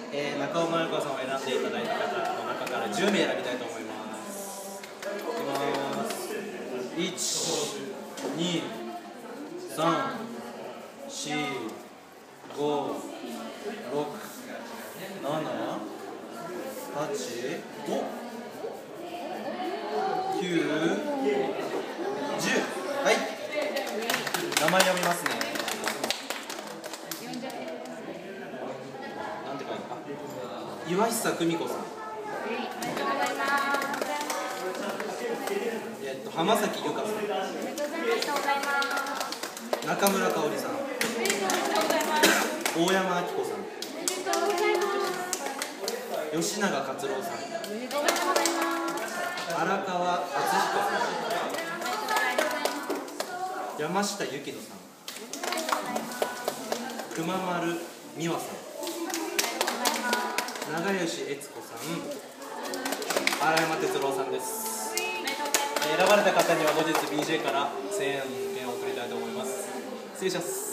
中尾真由子さんを選んでいただいた方の中から10名選びたいと思います。いきます。1、2、3、4、5、6、7、8、9、10。はい。名前読みますね。なんて書いた？岩久久美子さん。 ありがとうございます。 浜崎由香さん。 ありがとうございます。 中村香織さん。 ありがとうございます。 大山明子さん。 ありがとうございます。 吉永勝郎さん。 ありがとうございます。 荒川敦彦さん。山下由紀乃さん。熊丸美和さん。長吉悦子さん。荒山哲郎さんです。選ばれた方には後日 BJ から1000円券を送りたいと思います。失礼します。